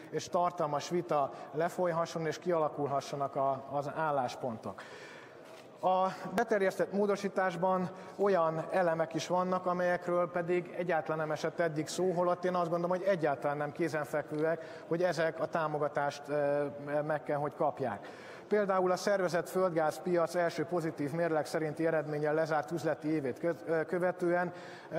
és tartalmas vita lefolyhasson és kialakulhassanak az álláspontok. A beterjesztett módosításban olyan elemek is vannak, amelyekről pedig egyáltalán nem esett eddig szó, holott én azt gondolom, hogy egyáltalán nem kézenfekvőek, hogy ezek a támogatást meg kell, hogy kapják. Például a szervezett földgázpiac első pozitív mérleg szerinti eredménnyel lezárt üzleti évét követően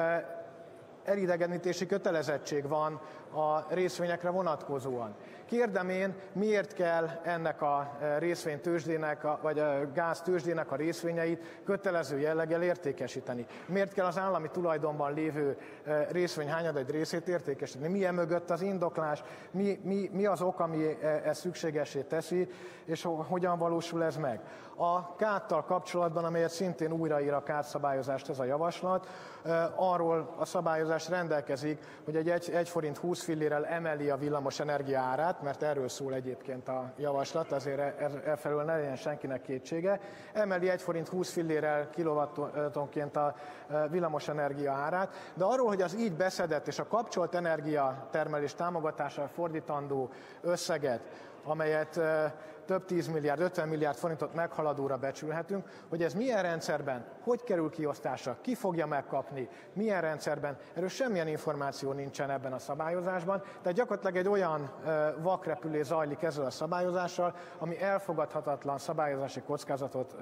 elidegenítési kötelezettség van a részvényekre vonatkozóan. Kérdem én, miért kell ennek a részvénytőzsdének, vagy a gáztőzsdének a részvényeit kötelező jelleggel értékesíteni? Miért kell az állami tulajdonban lévő részvény hányad részét értékesíteni? Mi mögött az indoklás? Mi az ok, ami ezt szükségessé teszi, és hogyan valósul ez meg? A kádtal kapcsolatban, amelyet szintén újraír a kádszabályozást ez a javaslat, arról a szabályozás rendelkezik, hogy egy forint 20 fillérrel emeli a villamos energia árát, mert erről szól egyébként a javaslat, azért efelől ne legyen senkinek kétsége. Emeli 1 forint 20 fillérrel kilowattonként a villamos energia árát, de arról, hogy az így beszedett és a kapcsolt energiatermelés támogatására fordítandó összeget, amelyet több 10 milliárd, 50 milliárd forintot meghaladóra becsülhetünk, hogy ez milyen rendszerben, hogy kerül kiosztásra, ki fogja megkapni, milyen rendszerben, erről semmilyen információ nincsen ebben a szabályozásban, tehát gyakorlatilag egy olyan vakrepülés zajlik ezzel a szabályozással, ami elfogadhatatlan szabályozási kockázatot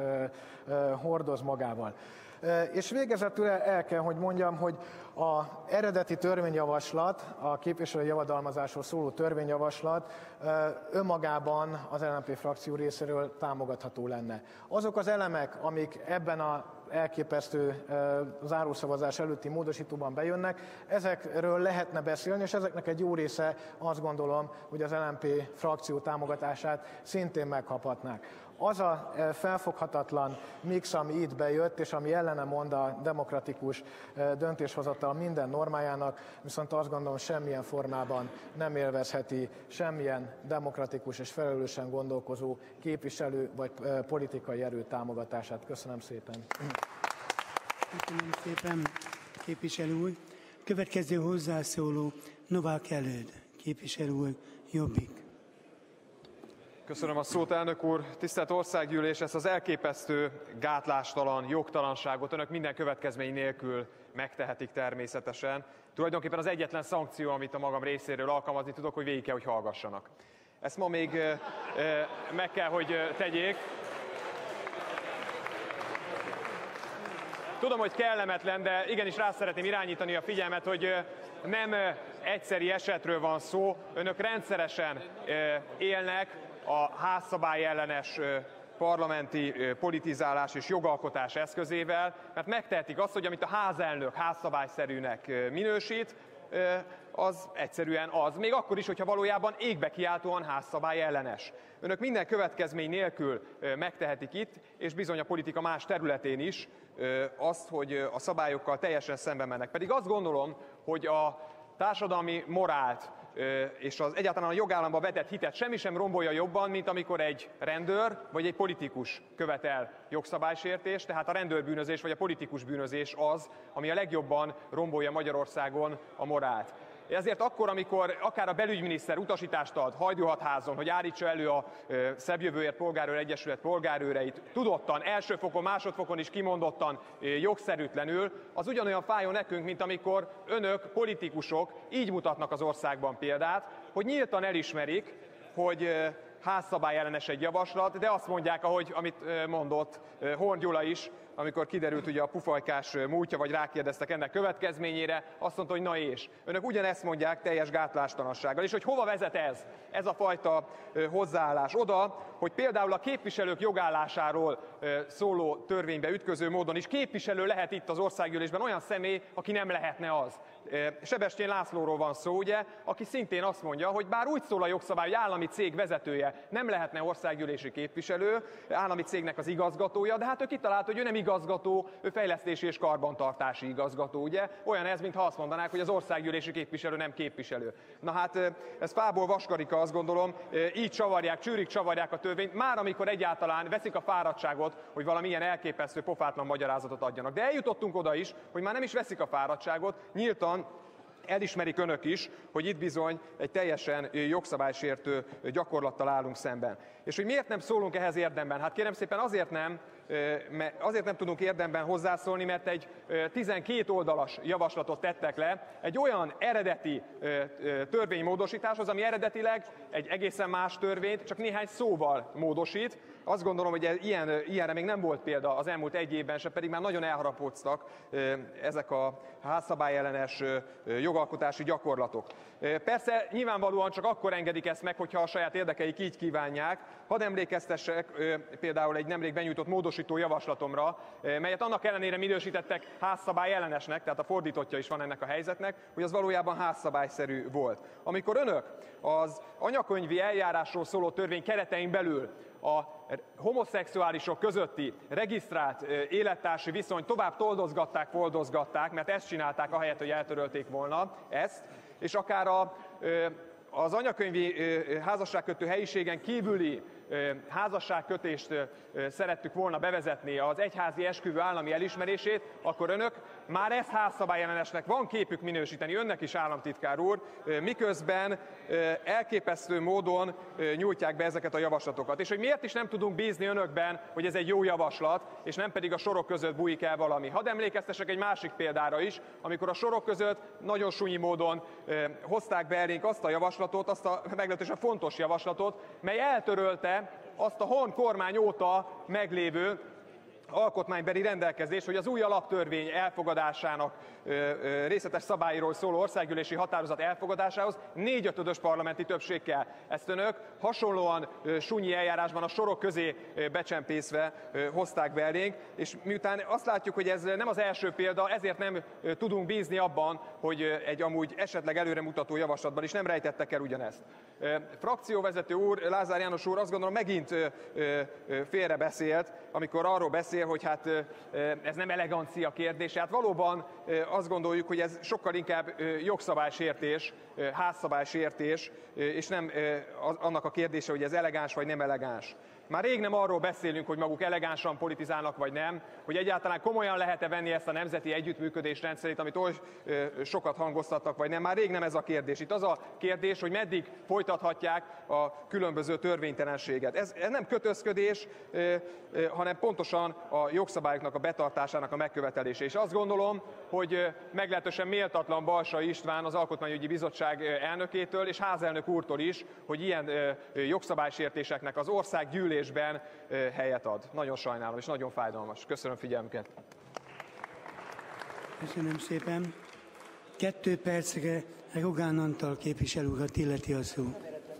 hordoz magával. És végezetül el kell, hogy mondjam, hogy az eredeti törvényjavaslat, a képviselői javadalmazásról szóló törvényjavaslat önmagában az LMP frakció részéről támogatható lenne. Azok az elemek, amik ebben az elképesztő zárószavazás előtti módosítóban bejönnek, ezekről lehetne beszélni, és ezeknek egy jó része azt gondolom, hogy az LMP frakció támogatását szintén megkaphatnák. Az a felfoghatatlan mix, ami itt bejött, és ami ellene mond a demokratikus döntéshozatal minden normájának, viszont azt gondolom, semmilyen formában nem élvezheti semmilyen demokratikus és felelősen gondolkozó képviselő vagy politikai erő támogatását. Köszönöm szépen. Köszönöm szépen, képviselő úr. Következő hozzászóló Novák Előd, képviselő úr, Jobbik. Köszönöm a szót, elnök úr. Tisztelt Országgyűlés, ezt az elképesztő, gátlástalan jogtalanságot önök minden következmény nélkül megtehetik természetesen. Tulajdonképpen az egyetlen szankció, amit a magam részéről alkalmazni tudok, hogy végig kell, hogy hallgassanak. Ezt ma még meg kell, hogy tegyék. Tudom, hogy kellemetlen, de igenis rá szeretném irányítani a figyelmet, hogy nem egyszeri esetről van szó. Önök rendszeresen élnek a házszabály ellenes parlamenti politizálás és jogalkotás eszközével, mert megtehetik azt, hogy amit a házelnök házszabályszerűnek minősít, az egyszerűen az, még akkor is, hogyha valójában égbe kiáltóan házszabály ellenes. Önök minden következmény nélkül megtehetik itt, és bizony a politika más területén is azt, hogy a szabályokkal teljesen szembe mennek. Pedig azt gondolom, hogy a társadalmi morált és az egyáltalán a jogállamba vetett hitet semmi sem rombolja jobban, mint amikor egy rendőr vagy egy politikus követel jogszabálysértést, tehát a rendőrbűnözés vagy a politikus bűnözés az, ami a legjobban rombolja Magyarországon a morált. Ezért akkor, amikor akár a belügyminiszter utasítást ad Hajdúhatházon, hogy állítsa elő a Szebb Jövőért Polgárőr Egyesület polgárőreit, tudottan, első fokon, másodfokon is kimondottan jogszerűtlenül, az ugyanolyan fájó nekünk, mint amikor önök, politikusok így mutatnak az országban példát, hogy nyíltan elismerik, hogy házszabály ellenes egy javaslat, de azt mondják, amit mondott Horn Gyula is, amikor kiderült ugye a pufajkás múltja, vagy rákérdeztek ennek következményére, azt mondta, hogy na és. Önök ugyanezt mondják teljes gátlástalansággal. És hogy hova vezet ez a fajta hozzáállás? Oda, hogy például a képviselők jogállásáról szóló törvénybe ütköző módon is képviselő lehet itt az országgyűlésben olyan személy, aki nem lehetne az. Sebestyén Lászlóról van szó, ugye, aki szintén azt mondja, hogy bár úgy szól a jogszabály, hogy állami cég vezetője nem lehetne országgyűlési képviselő, állami cégnek az igazgatója, de hát ő kitalált, hogy ő nem igazgató, ő fejlesztési és karbantartási igazgató, ugye? Olyan ez, mintha azt mondanák, hogy az országgyűlési képviselő nem képviselő. Na hát ez fából vaskarika, azt gondolom, így csavarják, csűrik csavarják a törvényt, már amikor egyáltalán veszik a fáradtságot, hogy valamilyen elképesztő, pofátlan magyarázatot adjanak. De eljutottunk oda is, hogy már nem is veszik a fáradtságot, nyíltan elismerik önök is, hogy itt bizony egy teljesen jogszabálysértő gyakorlattal állunk szemben. És hogy miért nem szólunk ehhez érdemben? Hát kérem szépen azért nem tudunk érdemben hozzászólni, mert egy 12 oldalas javaslatot tettek le egy olyan eredeti törvénymódosításhoz, ami eredetileg egy egészen más törvényt csak néhány szóval módosít. Azt gondolom, hogy ilyenre még nem volt példa az elmúlt egy évben se, pedig már nagyon elharapództak ezek a házszabályellenes jogalkotási gyakorlatok. Persze nyilvánvalóan csak akkor engedik ezt meg, hogyha a saját érdekeik így kívánják. Hadd emlékeztessek például egy nemrég benyújtott módosító javaslatomra, melyet annak ellenére minősítettek házszabályellenesnek, tehát a fordítottja is van ennek a helyzetnek, hogy az valójában házszabályszerű volt. Amikor önök az anyakönyvi eljárásról szóló törvény keretein belül a homoszexuálisok közötti regisztrált élettársi viszonyt tovább toldozgatták, foldozgatták, mert ezt csinálták ahelyett, hogy eltörölték volna ezt, és akár az anyakönyvi házasságkötő helyiségen kívüli házasságkötést szerettük volna bevezetni, az egyházi esküvő állami elismerését, akkor önök már ezt házszabályellenesnek van képük minősíteni, önnek is, államtitkár úr, miközben elképesztő módon nyújtják be ezeket a javaslatokat. És hogy miért is nem tudunk bízni önökben, hogy ez egy jó javaslat, és nem pedig a sorok között bújik el valami. Hadd emlékeztessek egy másik példára is, amikor a sorok között nagyon sunyi módon hozták be elénk azt a javaslatot, azt a meglehetősen fontos javaslatot, mely eltörölte azt a Horn kormány óta meglévő alkotmánybeli rendelkezés, hogy az új alaptörvény elfogadásának részletes szabályról szóló országgyűlési határozat elfogadásához 4/5 parlamenti többség kell. Ezt önök hasonlóan sunyi eljárásban a sorok közé becsempészve hozták be elénk, és miután azt látjuk, hogy ez nem az első példa, ezért nem tudunk bízni abban, hogy egy amúgy esetleg előremutató javaslatban is nem rejtettek el ugyanezt. Frakcióvezető úr, Lázár János úr azt gondolom megint félrebeszélt, amikor arról beszél, hogy hát ez nem elegancia kérdése. Hát valóban azt gondoljuk, hogy ez sokkal inkább jogszabálysértés, házszabálysértés, és nem annak a kérdése, hogy ez elegáns vagy nem elegáns. Már rég nem arról beszélünk, hogy maguk elegánsan politizálnak vagy nem, hogy egyáltalán komolyan lehet-e venni ezt a nemzeti együttműködés rendszerét, amit oly sokat hangoztattak, vagy nem. Már rég nem ez a kérdés. Itt az a kérdés, hogy meddig folytathatják a különböző törvénytelenséget. Ez nem kötözködés, hanem pontosan a jogszabályoknak a betartásának a megkövetelése. És azt gondolom, hogy meglehetősen méltatlan Balsay István az Alkotmányügyi Bizottság elnökétől és házelnök úrtól is, hogy ilyen jogszabálysértéseknek az országgyűlésben helyet ad. Nagyon sajnálom, és nagyon fájdalmas. Köszönöm figyelmüket. Köszönöm szépen. 2 percre Rogán Antal képviselő urat illeti a szó.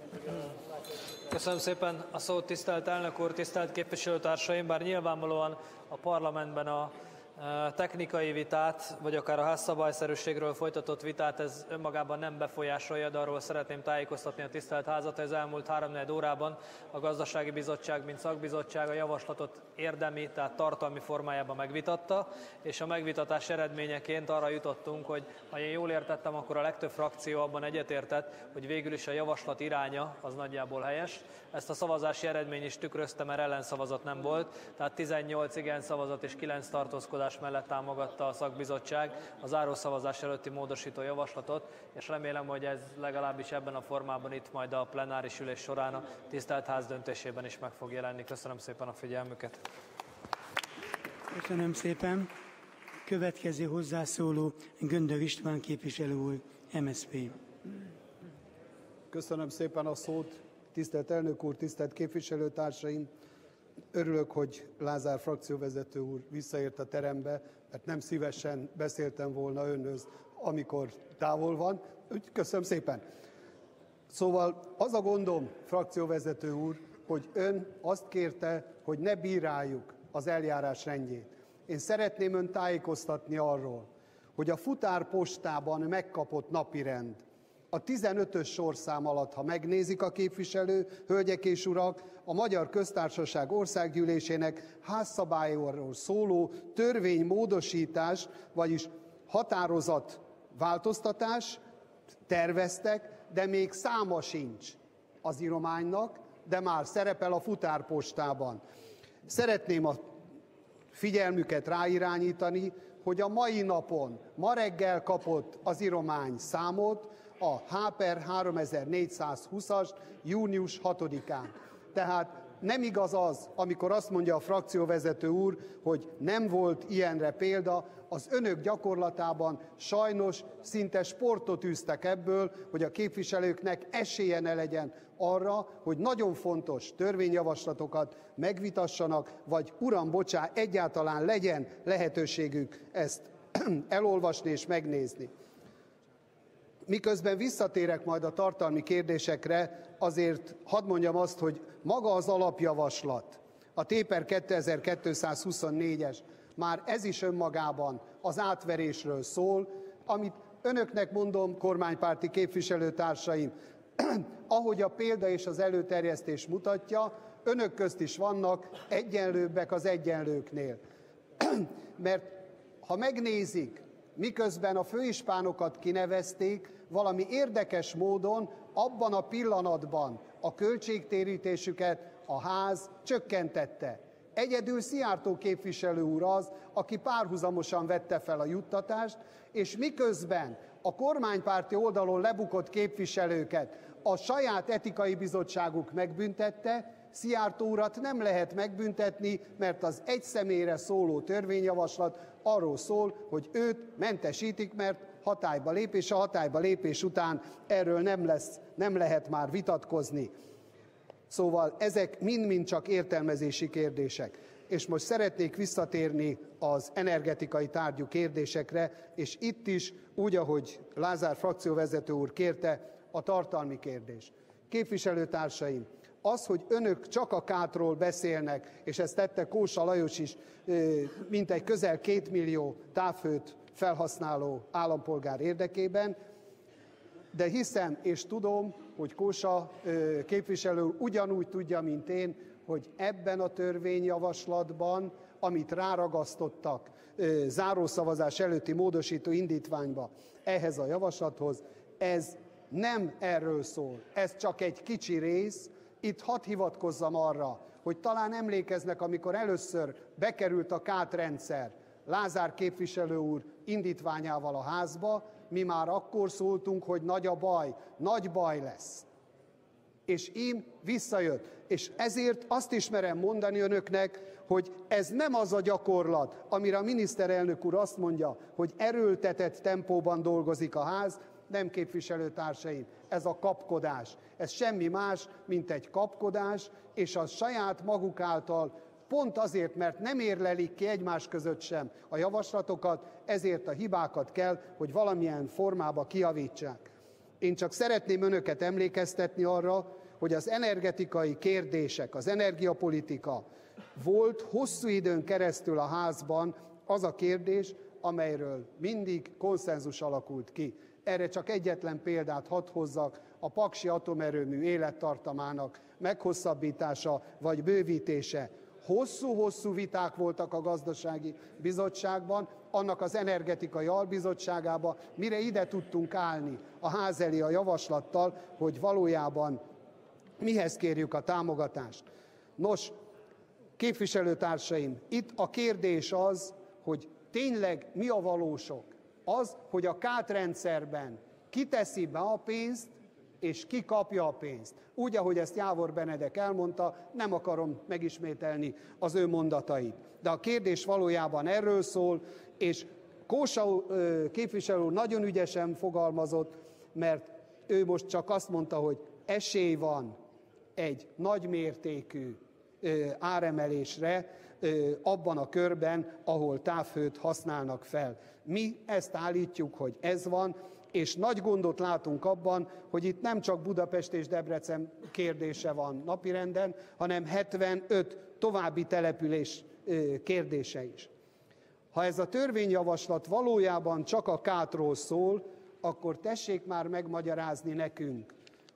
Köszönöm szépen a szót, tisztelt elnök úr, tisztelt képviselőtársaim, bár nyilvánvalóan a parlamentben a technikai vitát, vagy akár a házszabályszerűségről folytatott vitát ez önmagában nem befolyásolja, de arról szeretném tájékoztatni a tisztelt házat, hogy az elmúlt 3-4 órában a Gazdasági Bizottság, mint szakbizottság a javaslatot érdemi, tehát tartalmi formájában megvitatta, és a megvitatás eredményeként arra jutottunk, hogy ha én jól értettem, akkor a legtöbb frakció abban egyetértett, hogy végül is a javaslat iránya az nagyjából helyes. Ezt a szavazási eredmény is tükrözte, mert ellenszavazat nem volt, tehát 18 igen szavazat és 9 tartózkodás mellett támogatta a szakbizottság a zárószavazás előtti módosító javaslatot, és remélem, hogy ez legalábbis ebben a formában itt majd a plenáris ülés során a tisztelt ház döntésében is meg fog jelenni. Köszönöm szépen a figyelmüket. Köszönöm szépen. Következő hozzászóló Göndör István képviselő úr, MSZP. Köszönöm szépen a szót, tisztelt elnök úr, tisztelt képviselőtársaim! Örülök, hogy Lázár frakcióvezető úr visszaért a terembe, mert nem szívesen beszéltem volna önhöz, amikor távol van. Köszönöm szépen! Szóval az a gondom, frakcióvezető úr, hogy ön azt kérte, hogy ne bíráljuk az eljárás rendjét. Én szeretném önt tájékoztatni arról, hogy a futárpostában megkapott napirend, a 15-ös sorszám alatt, ha megnézik a képviselő, hölgyek és urak, a Magyar Köztársaság Országgyűlésének házszabályról szóló törvénymódosítás, vagyis határozat változtatás terveztek, de még száma sincs az írománynak, de már szerepel a futárpostában. Szeretném a figyelmüket ráirányítani, hogy a mai napon, ma reggel kapott az íromány számot, a H/3420-as június 6-án. Tehát nem igaz az, amikor azt mondja a frakcióvezető úr, hogy nem volt ilyenre példa. Az önök gyakorlatában sajnos szinte sportot űztek ebből, hogy a képviselőknek esélye ne legyen arra, hogy nagyon fontos törvényjavaslatokat megvitassanak, vagy uram, bocsá, egyáltalán legyen lehetőségük ezt elolvasni és megnézni. Miközben visszatérek majd a tartalmi kérdésekre, azért hadd mondjam azt, hogy maga az alapjavaslat, a T/per 2224-es, már ez is önmagában az átverésről szól, amit önöknek mondom, kormánypárti képviselőtársaim, ahogy a példa és az előterjesztés mutatja, önök közt is vannak egyenlőbbek az egyenlőknél. Mert ha megnézik, miközben a főispánokat kinevezték, valami érdekes módon abban a pillanatban a költségtérítésüket a ház csökkentette. Egyedül Szijjártó képviselő úr az, aki párhuzamosan vette fel a juttatást, és miközben a kormánypárti oldalon lebukott képviselőket a saját etikai bizottságuk megbüntette, Szijjártó urat nem lehet megbüntetni, mert az egy személyre szóló törvényjavaslat arról szól, hogy őt mentesítik, mert hatályba lép, és a hatályba lépés után erről nem lehet már vitatkozni. Szóval ezek mind-mind csak értelmezési kérdések. És most szeretnék visszatérni az energetikai tárgyú kérdésekre, és itt is, úgy, ahogy Lázár frakcióvezető úr kérte, a tartalmi kérdés. Képviselőtársaim, az, hogy önök csak a kátról beszélnek, és ezt tette Kósa Lajos is, mintegy közel 2 millió távhőt felhasználó állampolgár érdekében, de hiszem és tudom, hogy Kósa képviselő ugyanúgy tudja, mint én, hogy ebben a törvényjavaslatban, amit ráragasztottak zárószavazás előtti módosító indítványba ehhez a javaslathoz, ez nem erről szól. Ez csak egy kicsi rész. Itt hadd hivatkozzam arra, hogy talán emlékeznek, amikor először bekerült a kátrendszer Lázár képviselő úr indítványával a házba, mi már akkor szóltunk, hogy nagy baj lesz. És ím visszajött. És ezért azt is merem mondani önöknek, hogy ez nem az a gyakorlat, amire a miniszterelnök úr azt mondja, hogy erőltetett tempóban dolgozik a ház. Nem, képviselőtársaim, ez a kapkodás. Ez semmi más, mint egy kapkodás, és a saját maguk által pont azért, mert nem érlelik ki egymás között sem a javaslatokat, ezért a hibákat kell, hogy valamilyen formába kijavítsák. Én csak szeretném önöket emlékeztetni arra, hogy az energetikai kérdések, az energiapolitika volt hosszú időn keresztül a házban az a kérdés, amelyről mindig konszenzus alakult ki. Erre csak egyetlen példát hadd hozzak, a paksi atomerőmű élettartamának meghosszabbítása vagy bővítése. Hosszú-hosszú viták voltak a gazdasági bizottságban, annak az energetikai albizottságában, mire ide tudtunk állni a ház elé a javaslattal, hogy valójában mihez kérjük a támogatást. Nos, képviselőtársaim, itt a kérdés az, hogy tényleg mi a valósok. Az, hogy a kátrendszerben ki teszi be a pénzt, és ki kapja a pénzt. Úgy, ahogy ezt Jávor Benedek elmondta, nem akarom megismételni az ő mondatait. De a kérdés valójában erről szól, és Kósa képviselő nagyon ügyesen fogalmazott, mert ő most csak azt mondta, hogy esély van egy nagymértékű áremelésre abban a körben, ahol távhőt használnak fel. Mi ezt állítjuk, hogy ez van, és nagy gondot látunk abban, hogy itt nem csak Budapest és Debrecen kérdése van napirenden, hanem 75 további település kérdése is. Ha ez a törvényjavaslat valójában csak a kátról szól, akkor tessék már megmagyarázni nekünk,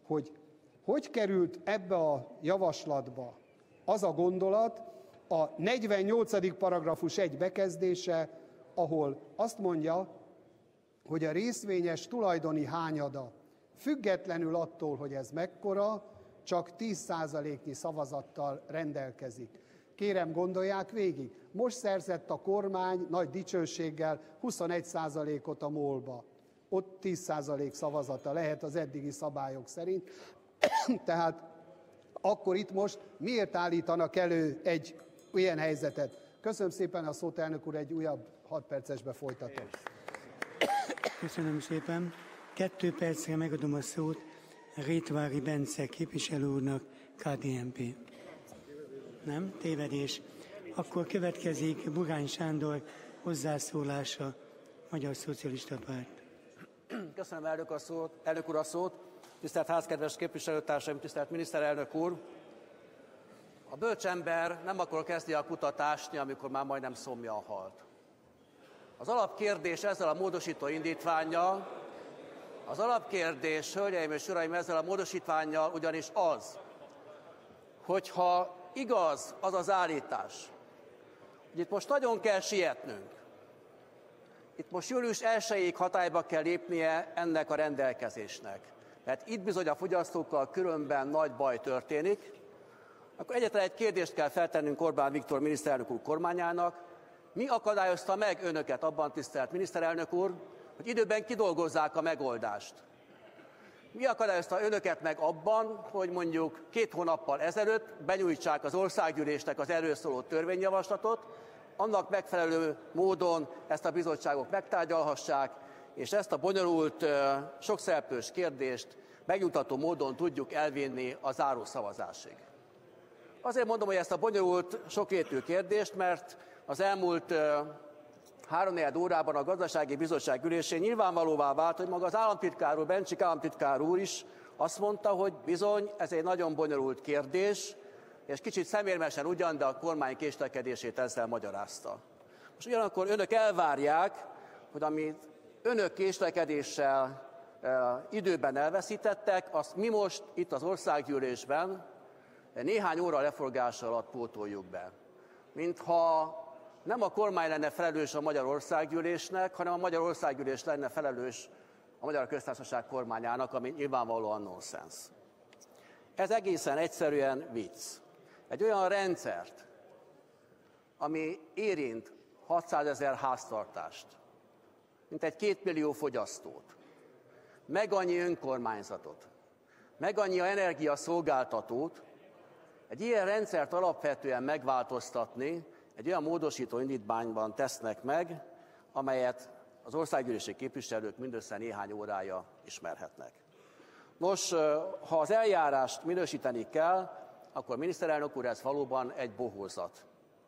hogy került ebbe a javaslatba az a gondolat, a 48. paragrafus 1 bekezdése, ahol azt mondja, hogy a részvényes tulajdoni hányada függetlenül attól, hogy ez mekkora, csak 10%-nyi szavazattal rendelkezik. Kérem, gondolják végig. Most szerzett a kormány nagy dicsőséggel 21%-ot a MOL-ba. Ott 10% szavazata lehet az eddigi szabályok szerint. Tehát akkor itt most miért állítanak elő egy ilyen helyzetet? Köszönöm szépen a szót, elnök úr, egy újabb 6 percesbe folytatom. Köszönöm szépen. 2 percre megadom a szót Rétvári Bence képviselő úrnak, KDNP. Nem? Tévedés. Akkor következik Bugány Sándor hozzászólása, Magyar Szocialista Párt. Köszönöm, elnök úr, a szót. Tisztelt házkedves képviselőtársaim, tisztelt miniszterelnök úr! A bölcs ember nem akkor kezdi a kutatást, amikor már majdnem szomjan halt. Az alapkérdés ezzel a módosító indítvánnyal, hölgyeim és uraim, ezzel a módosítvánnyal ugyanis az, hogyha igaz az az állítás, hogy itt most nagyon kell sietnünk, itt most július 1-ig hatályba kell lépnie ennek a rendelkezésnek, mert itt bizony a fogyasztókkal különben nagy baj történik, akkor egyetlen egy kérdést kell feltennünk Orbán Viktor miniszterelnök úr kormányának. Mi akadályozta meg önöket abban, tisztelt miniszterelnök úr, hogy időben kidolgozzák a megoldást? Mi akadályozta önöket meg abban, hogy mondjuk 2 hónappal ezelőtt benyújtsák az országgyűlésnek az erről szóló törvényjavaslatot, annak megfelelő módon ezt a bizottságok megtárgyalhassák, és ezt a bonyolult, sokszereplős kérdést megnyugtató módon tudjuk elvinni a záró szavazásig. Azért mondom, hogy ezt a bonyolult, sokrétű kérdést, mert az elmúlt 3-4 órában a Gazdasági Bizottság ülésén nyilvánvalóvá vált, hogy maga az államtitkár úr, Bencsik államtitkár úr is azt mondta, hogy bizony ez egy nagyon bonyolult kérdés, és kicsit szemérmesen ugyan, de a kormány késlekedését ezzel magyarázta. Most ugyanakkor önök elvárják, hogy amit önök késlekedéssel időben elveszítettek, azt mi most itt az országgyűlésben néhány óra leforgása alatt pótoljuk be. Mintha nem a kormány lenne felelős a Magyar Országgyűlésnek, hanem a Magyar Országgyűlés lenne felelős a Magyar Köztársaság kormányának, ami nyilvánvalóan nonsens. Ez egészen egyszerűen vicc. Egy olyan rendszert, ami érint 600 000 háztartást, mintegy 2 millió fogyasztót, meg annyi önkormányzatot, meg annyi energiaszolgáltatót, egy ilyen rendszert alapvetően megváltoztatni egy olyan módosító indítványban tesznek meg, amelyet az országgyűlési képviselők mindössze néhány órája ismerhetnek. Nos, ha az eljárást minősíteni kell, akkor miniszterelnök úr, ez valóban egy bohózat.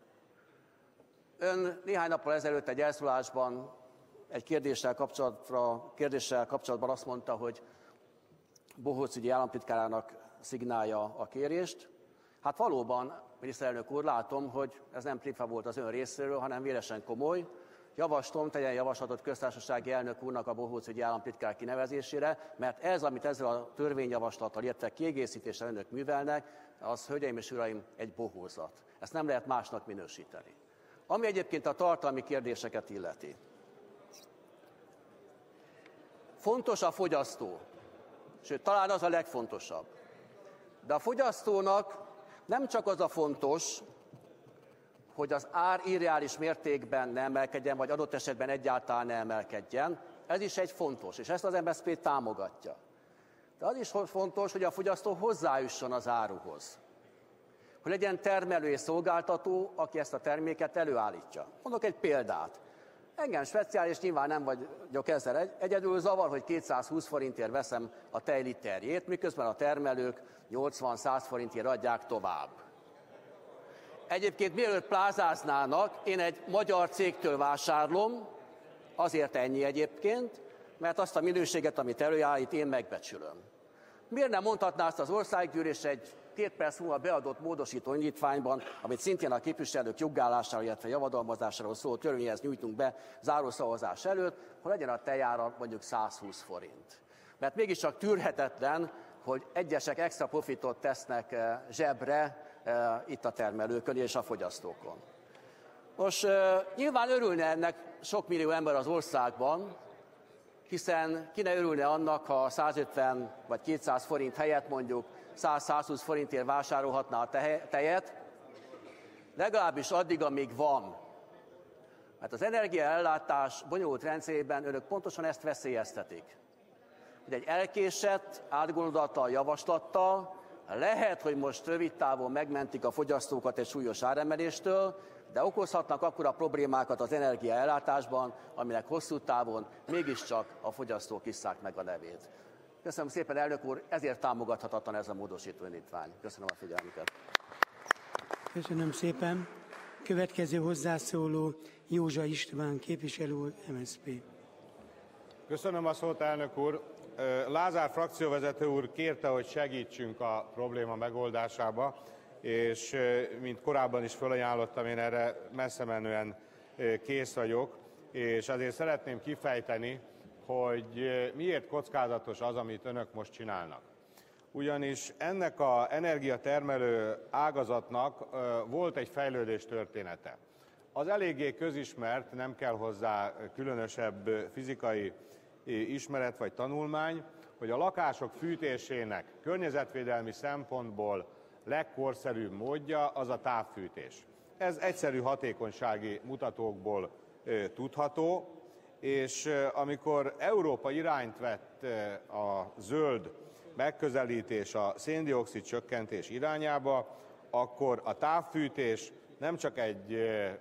Ön néhány nappal ezelőtt egy elszólásban egy kérdéssel kapcsolatban azt mondta, hogy Bohóc ügyi államtitkárának szignálja a kérést. Hát valóban, miniszterelnök úr, látom, hogy ez nem tréfa volt az ön részéről, hanem véresen komoly. Javaslom, tegyen javaslatot köztársasági elnök úrnak a Bohóc ügyi államtitkár kinevezésére, mert ez, amit ezzel a törvényjavaslattal, illetve kiegészítéssel önök művelnek, az, hölgyeim és uraim, egy bohózat. Ezt nem lehet másnak minősíteni. Ami egyébként a tartalmi kérdéseket illeti. Fontos a fogyasztó, sőt, talán az a legfontosabb. De a fogyasztónak nem csak az a fontos, hogy az ár irreális mértékben ne emelkedjen, vagy adott esetben egyáltalán ne emelkedjen, ez is egy fontos, és ezt az MSZP támogatja. De az is fontos, hogy a fogyasztó hozzájusson az áruhoz. Hogy legyen termelő és szolgáltató, aki ezt a terméket előállítja. Mondok egy példát. Engem speciális, nyilván nem vagyok ezzel egyedül, zavar, hogy 220 forintért veszem a tejliterjét, miközben a termelők 80-100 forintért adják tovább. Egyébként mielőtt plázáznának, én egy magyar cégtől vásárlom, azért ennyi egyébként, mert azt a minőséget, amit előállít, én megbecsülöm. Miért nem mondhatná azt az országgyűlés egy 2 perc múlva beadott módosító indítványban, amit szintén a képviselők jogállására, illetve javadalmazásáról szóló törvényhez nyújtunk be zárószavazás előtt, hogy legyen a tejára mondjuk 120 forint. Mert mégiscsak tűrhetetlen, hogy egyesek extra profitot tesznek zsebre itt a termelőkön és a fogyasztókon. Most nyilván örülne ennek sok millió ember az országban, hiszen ki ne örülne annak, ha 150 vagy 200 forint helyett mondjuk 100-120 forintért vásárolhatná a tejet, legalábbis addig, amíg van. Mert az energiaellátás bonyolult rendszerében önök pontosan ezt veszélyeztetik. Hogy egy elkésett, átgondolattal, javaslattal lehet, hogy most rövid távon megmentik a fogyasztókat egy súlyos áremeléstől, de okozhatnak akkora problémákat az energiaellátásban, aminek hosszú távon mégiscsak a fogyasztók isszák meg a levét. Köszönöm szépen, elnök úr, ezért támogathatatlan ez a módosító indítvány. Köszönöm a figyelmüket. Köszönöm szépen. Következő hozzászóló Józsa István képviselő úr, MSZP. Köszönöm a szót, elnök úr. Lázár frakcióvezető úr kérte, hogy segítsünk a probléma megoldásába, és mint korábban is felajánlottam, én erre messze menően kész vagyok, és azért szeretném kifejteni, hogy miért kockázatos az, amit önök most csinálnak. Ugyanis ennek az energiatermelő ágazatnak volt egy fejlődés története. Az eléggé közismert, nem kell hozzá különösebb fizikai ismeret vagy tanulmány, hogy a lakások fűtésének környezetvédelmi szempontból legkorszerűbb módja az a távfűtés. Ez egyszerű hatékonysági mutatókból tudható, és amikor Európa irányt vett a zöld megközelítés, a szén-dioxid csökkentés irányába, akkor a távfűtés nem csak egy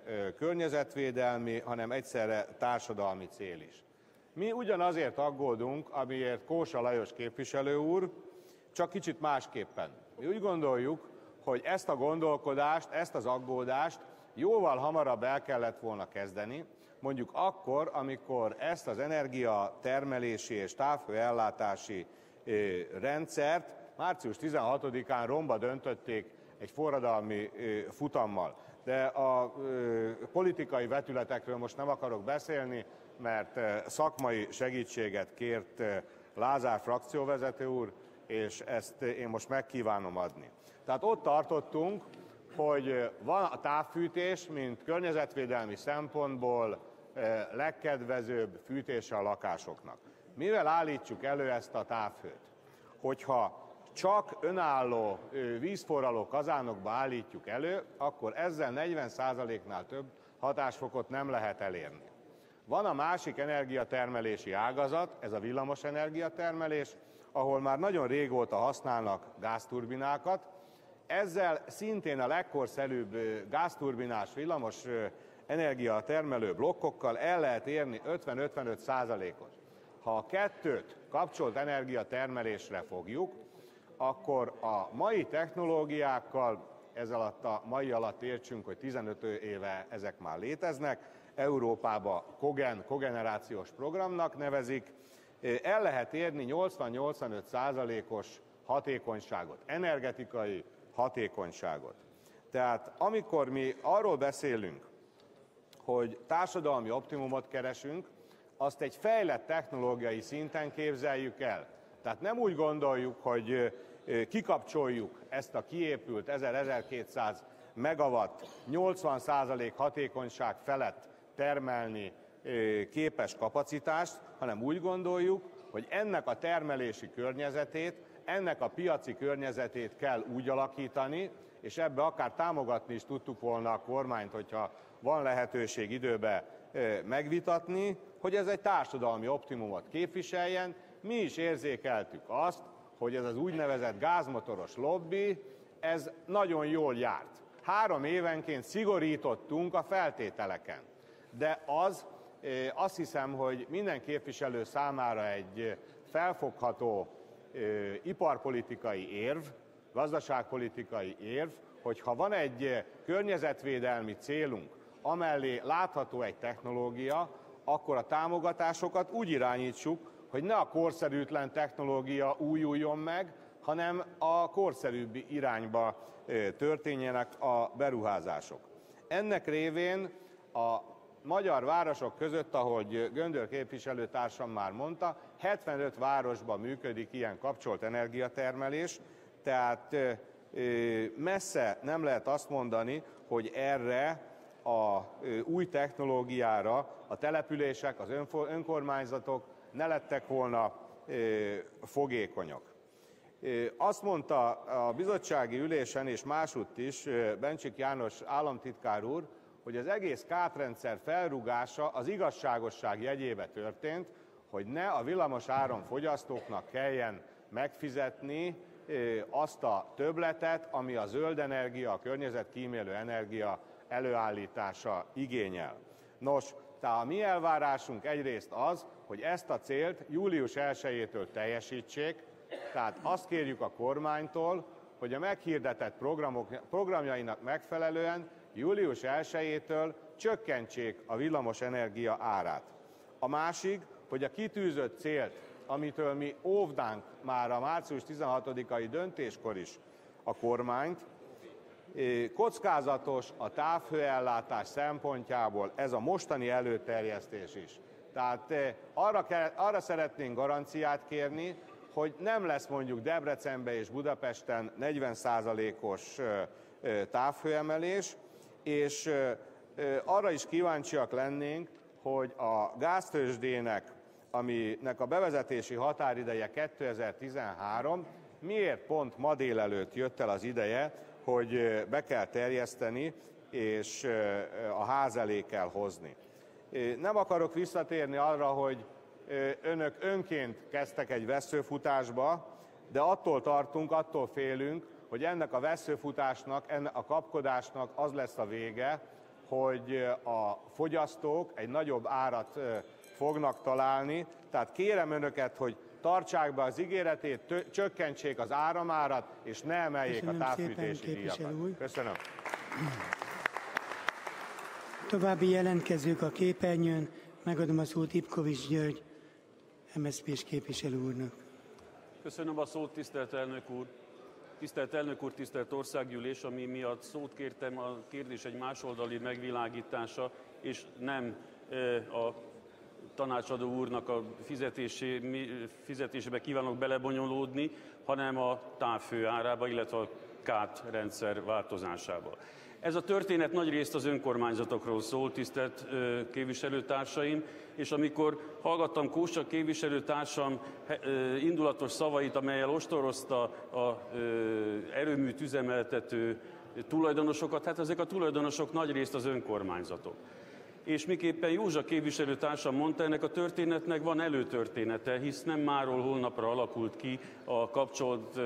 környezetvédelmi, hanem egyszerre társadalmi cél is. Mi ugyanazért aggódunk, amiért Kósa Lajos képviselő úr, csak kicsit másképpen. Mi úgy gondoljuk, hogy ezt a gondolkodást, ezt az aggódást jóval hamarabb el kellett volna kezdeni, mondjuk akkor, amikor ezt az energiatermelési és távhőellátási rendszert március 16-án romba döntötték egy forradalmi futammal. De a politikai vetületekről most nem akarok beszélni, mert szakmai segítséget kért Lázár frakcióvezető úr, és ezt én most megkívánom adni. Tehát ott tartottunk, hogy van a távfűtés, mint környezetvédelmi szempontból legkedvezőbb fűtése a lakásoknak. Mivel állítsuk elő ezt a távhőt? Hogyha csak önálló vízforraló kazánokba állítjuk elő, akkor ezzel 40%-nál több hatásfokot nem lehet elérni. Van a másik energiatermelési ágazat, ez a villamos energiatermelés, ahol már nagyon régóta használnak gázturbinákat. Ezzel szintén a legkorszerűbb gázturbinás villamos energiatermelő blokkokkal el lehet érni 50-55%-ot. Ha a kettőt kapcsolt energiatermelésre fogjuk, akkor a mai technológiákkal, ez alatt a mai alatt értsünk, hogy 15 éve ezek már léteznek, Európában kogenerációs programnak nevezik, el lehet érni 80-85%-os hatékonyságot, energetikai hatékonyságot. Tehát amikor mi arról beszélünk, hogy társadalmi optimumot keresünk, azt egy fejlett technológiai szinten képzeljük el. Tehát nem úgy gondoljuk, hogy kikapcsoljuk ezt a kiépült 1000-1200 megawatt 80% hatékonyság felett termelni képes kapacitást, hanem úgy gondoljuk, hogy ennek a termelési környezetét, ennek a piaci környezetét kell úgy alakítani, és ebbe akár támogatni is tudtuk volna a kormányt, hogyha van lehetőség időbe megvitatni, hogy ez egy társadalmi optimumot képviseljen. Mi is érzékeltük azt, hogy ez az úgynevezett gázmotoros lobby, ez nagyon jól járt. 3 évenként szigorítottunk a feltételeken. De azt hiszem, hogy minden képviselő számára egy felfogható iparpolitikai érv, gazdaságpolitikai érv, hogyha van egy környezetvédelmi célunk, amellé látható egy technológia, akkor a támogatásokat úgy irányítsuk, hogy ne a korszerűtlen technológia újuljon meg, hanem a korszerűbb irányba történjenek a beruházások. Ennek révén a magyar városok között, ahogy Göndör képviselőtársam már mondta, 75 városban működik ilyen kapcsolt energiatermelés, tehát messze nem lehet azt mondani, hogy erre a új technológiára a települések, az önkormányzatok ne lettek volna fogékonyak. Azt mondta a bizottsági ülésen és másutt is Bencsik János államtitkár úr, hogy az egész kátrendszer felrúgása az igazságosság jegyébe történt, hogy ne a villamos áramfogyasztóknak kelljen megfizetni azt a többletet, ami a zöld energia, a környezetkímélő energia előállítása igényel. Nos, tehát a mi elvárásunk egyrészt az, hogy ezt a célt július 1-től teljesítsék, tehát azt kérjük a kormánytól, hogy a meghirdetett programjainak megfelelően július 1-től csökkentsék a villamosenergia árát. A másik, hogy a kitűzött célt, amitől mi óvnánk már a március 16-ai döntéskor is a kormányt, kockázatos a távhőellátás szempontjából ez a mostani előterjesztés is. Tehát arra szeretnénk garanciát kérni, hogy nem lesz mondjuk Debrecenben és Budapesten 40%-os távhőemelés, és arra is kíváncsiak lennénk, hogy a gáztőzsdének, aminek a bevezetési határideje 2013, miért pont ma délelőtt jött el az ideje, hogy be kell terjeszteni, és a ház elé kell hozni. Nem akarok visszatérni arra, hogy önök önként kezdtek egy vesszőfutásba, de attól tartunk, attól félünk, hogy ennek a vesszőfutásnak, ennek a kapkodásnak az lesz a vége, hogy a fogyasztók egy nagyobb árat fognak találni. Tehát kérem önöket, hogy tartsák be az ígéretét, csökkentsék az áramárat, és ne emeljék Köszönöm a távfűtési szépen, díjakat. Köszönöm. További jelentkezők a képernyőn. Megadom a szót Ipkovics György, MSZP-s képviselő úrnak. Köszönöm a szót, tisztelt elnök úr. Tisztelt elnök úr, tisztelt országgyűlés, ami miatt szót kértem, a kérdés egy másoldali megvilágítása, és nem a tanácsadó úrnak a fizetésébe kívánok belebonyolódni, hanem a távhő árába, illetve a KÁT rendszer változásába. Ez a történet nagyrészt az önkormányzatokról szól, tisztelt képviselőtársaim, és amikor hallgattam Kósa képviselőtársam indulatos szavait, amellyel ostorozta az erőműt üzemeltető tulajdonosokat, hát ezek a tulajdonosok nagyrészt az önkormányzatok. És miképpen Józsa képviselőtársam mondta, ennek a történetnek van előtörténete, hisz nem máról holnapra alakult ki a kapcsolt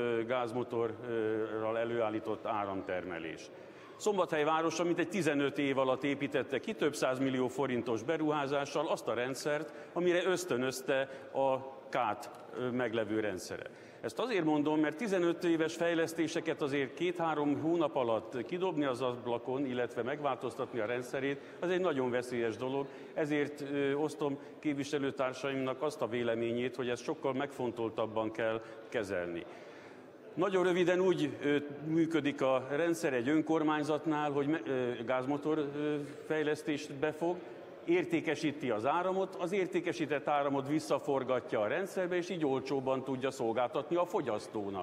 gázmotorral előállított áramtermelés. Szombathely városa mintegy 15 év alatt építette ki több 100 millió forintos beruházással azt a rendszert, amire ösztönözte a KÁT meglevő rendszere. Ezt azért mondom, mert 15 éves fejlesztéseket azért 2-3 hónap alatt kidobni az ablakon, illetve megváltoztatni a rendszerét, az egy nagyon veszélyes dolog. Ezért osztom képviselőtársaimnak azt a véleményét, hogy ezt sokkal megfontoltabban kell kezelni. Nagyon röviden úgy működik a rendszer egy önkormányzatnál, hogy gázmotor fejlesztést befog, értékesíti az áramot, az értékesített áramot visszaforgatja a rendszerbe, és így olcsóbban tudja szolgáltatni a fogyasztónak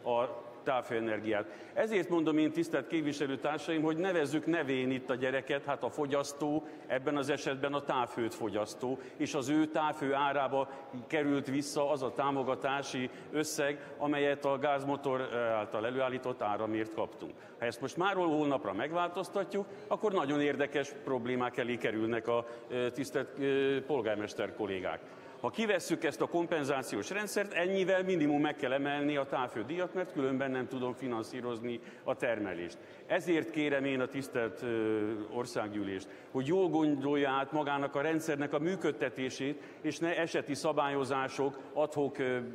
a távhőenergiát. Ezért mondom én, tisztelt képviselőtársaim, hogy nevezzük nevén itt a gyereket, hát a fogyasztó, ebben az esetben a távhőt fogyasztó, és az ő távhő árába került vissza az a támogatási összeg, amelyet a gázmotor által előállított áramért kaptunk. Ha ezt most máról holnapra megváltoztatjuk, akkor nagyon érdekes problémák elé kerülnek a tisztelt polgármester kollégák. Ha kivesszük ezt a kompenzációs rendszert, ennyivel minimum meg kell emelni a távhődíjat, mert különben nem tudom finanszírozni a termelést. Ezért kérem én a tisztelt országgyűlést, hogy jól gondolja át magának a rendszernek a működtetését, és ne eseti szabályozások ad hoc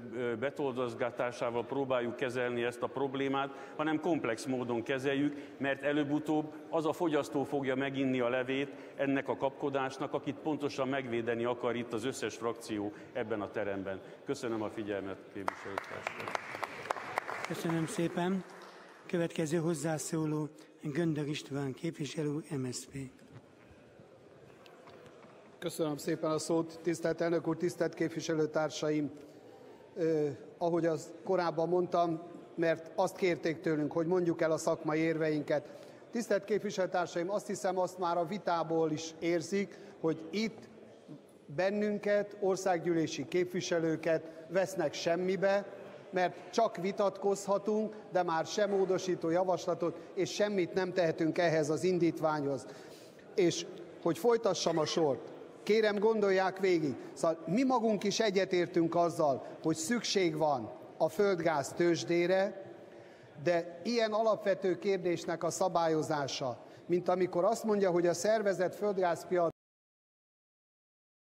betoldozgatásával próbáljuk kezelni ezt a problémát, hanem komplex módon kezeljük, mert előbb-utóbb az a fogyasztó fogja meginni a levét ennek a kapkodásnak, akit pontosan megvédeni akar itt az összes frakció ebben a teremben. Köszönöm a figyelmet, képviselőtársaim. Köszönöm szépen. Következő hozzászóló Göndör István képviselő, MSZP. Köszönöm szépen a szót, tisztelt elnök úr, tisztelt képviselőtársaim! Ahogy azt korábban mondtam, mert azt kérték tőlünk, hogy mondjuk el a szakmai érveinket. Tisztelt képviselőtársaim, azt hiszem, azt már a vitából is érzik, hogy itt bennünket, országgyűlési képviselőket vesznek semmibe, mert csak vitatkozhatunk, de már sem módosító javaslatot, és semmit nem tehetünk ehhez az indítványhoz. És hogy folytassam a sort, kérem, gondolják végig. Szóval mi magunk is egyetértünk azzal, hogy szükség van a földgáz tőzsdére, de ilyen alapvető kérdésnek a szabályozása, mint amikor azt mondja, hogy a szervezett földgázpiac